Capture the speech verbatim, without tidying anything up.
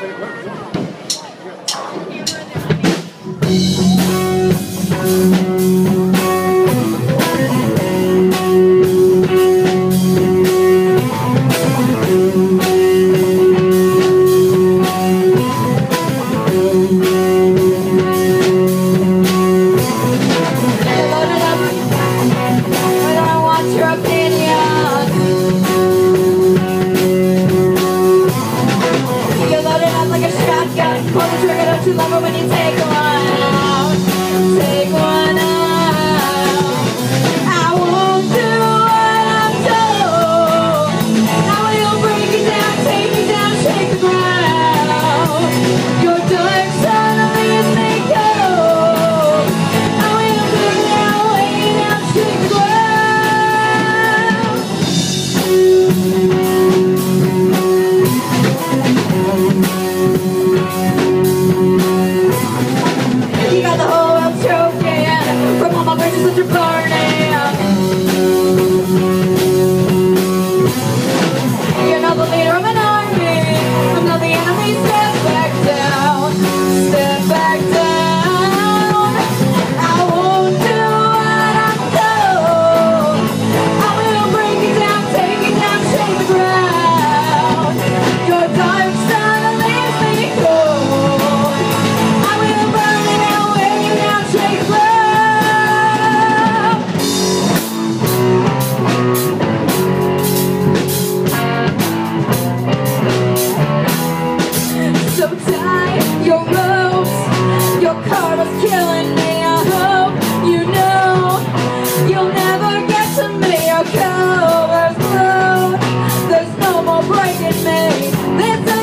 You love it when you take one out, take one out. I won't do what I'm told. I will break it down, take it down, shake the ground. Your dark suddenly is me cold. I will break it down, lay it down, shake the ground. You got the whole world choking from all my bridges that you're burning. You're not the leader of an army. I'm not the enemy. Step back down. Step back down. I won't do what I'm told. I will break it down, take it down, shake the ground. Your dark side leaves me cold. I will burn it out, wear you down, shake the ground. So tie your ropes, your karma's killing me. I hope you know you'll never get to me. Your cover's blown, there's no more breaking me. This